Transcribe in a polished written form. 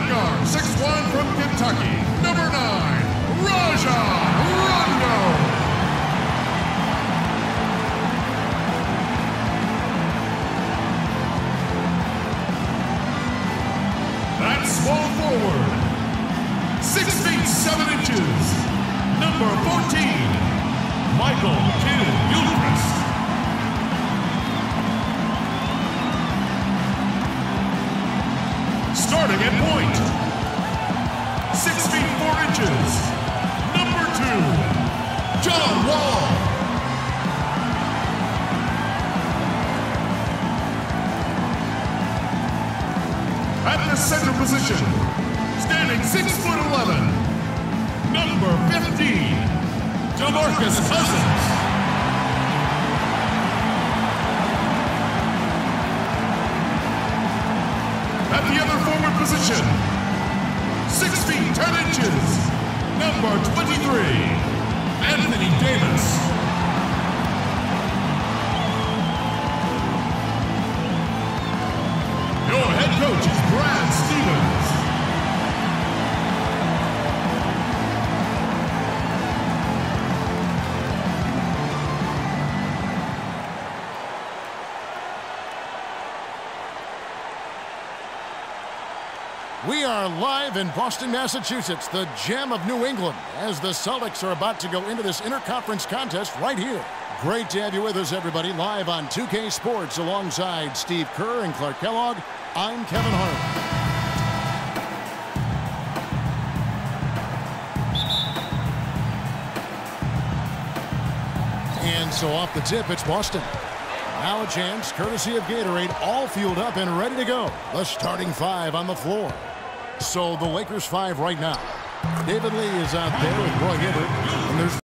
guard, 6'1" from Kentucky, number 9, Rajon Rondo. At small forward, 6 feet 7 inches, number 14, Michael Kidd-Gilchrist. Starting at point, 6 feet 4 inches, number 2, John Wall. At the center position, standing 6'11", number 15, DeMarcus Cousins. At the other forward position, 6 feet 10 inches, number 23, Anthony Davis. Your head coach is Brad Stevens. We are live in Boston, Massachusetts, the gem of New England, as the Celtics are about to go into this interconference contest right here. Great to have you with us, everybody, live on 2K Sports alongside Steve Kerr and Clark Kellogg. I'm Kevin Harlan. And so off the tip, it's Boston. Now a chance, courtesy of Gatorade, all fueled up and ready to go. The starting 5 on the floor. So the Lakers 5 right now. David Lee is out there with Roy Hibbert, and there's